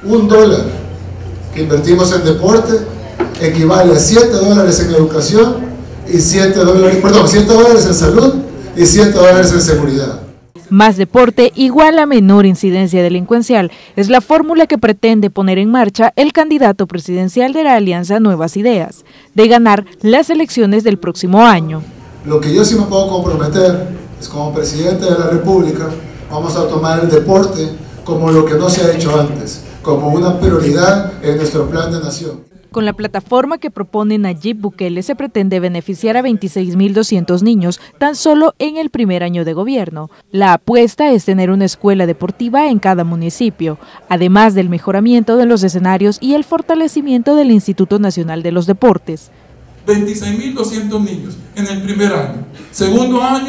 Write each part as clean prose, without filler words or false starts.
$1 que invertimos en deporte equivale a $7 en educación y $7 en salud y $7 en seguridad. Más deporte igual a menor incidencia delincuencial es la fórmula que pretende poner en marcha el candidato presidencial de la Alianza Nuevas Ideas, de ganar las elecciones del próximo año. Lo que yo sí me puedo comprometer es, como presidente de la República, vamos a tomar el deporte como lo que no se ha hecho antes, como una prioridad en nuestro plan de nación. Con la plataforma que propone Nayib Bukele se pretende beneficiar a 26.200 niños tan solo en el primer año de gobierno. La apuesta es tener una escuela deportiva en cada municipio, además del mejoramiento de los escenarios y el fortalecimiento del Instituto Nacional de los Deportes. 26.200 niños en el primer año. Segundo año,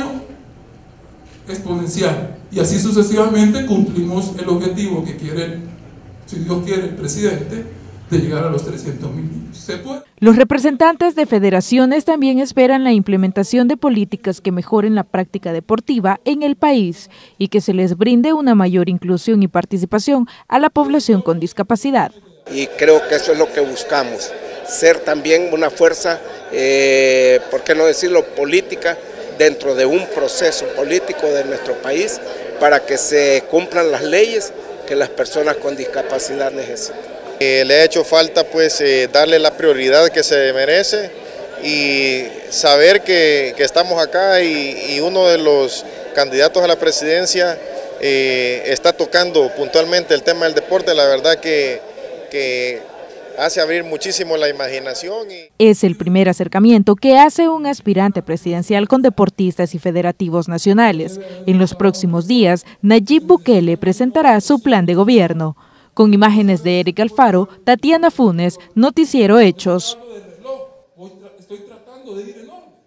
exponencial. Y así sucesivamente cumplimos el objetivo que quiere, si Dios quiere, el presidente, de llegar a los 300.000 niños. ¿Se puede? Los representantes de federaciones también esperan la implementación de políticas que mejoren la práctica deportiva en el país y que se les brinde una mayor inclusión y participación a la población con discapacidad. Y creo que eso es lo que buscamos, ser también una fuerza, ¿por qué no decirlo?, política dentro de un proceso político de nuestro país para que se cumplan las leyes que las personas con discapacidad necesitan. Le ha hecho falta pues darle la prioridad que se merece y saber que estamos acá y uno de los candidatos a la presidencia está tocando puntualmente el tema del deporte. La verdad que hace abrir muchísimo la imaginación. Es el primer acercamiento que hace un aspirante presidencial con deportistas y federativos nacionales. En los próximos días, Nayib Bukele presentará su plan de gobierno. Con imágenes de Eric Alfaro, Tatiana Funes, Noticiero Hechos. Estoy tratando de ir en orden.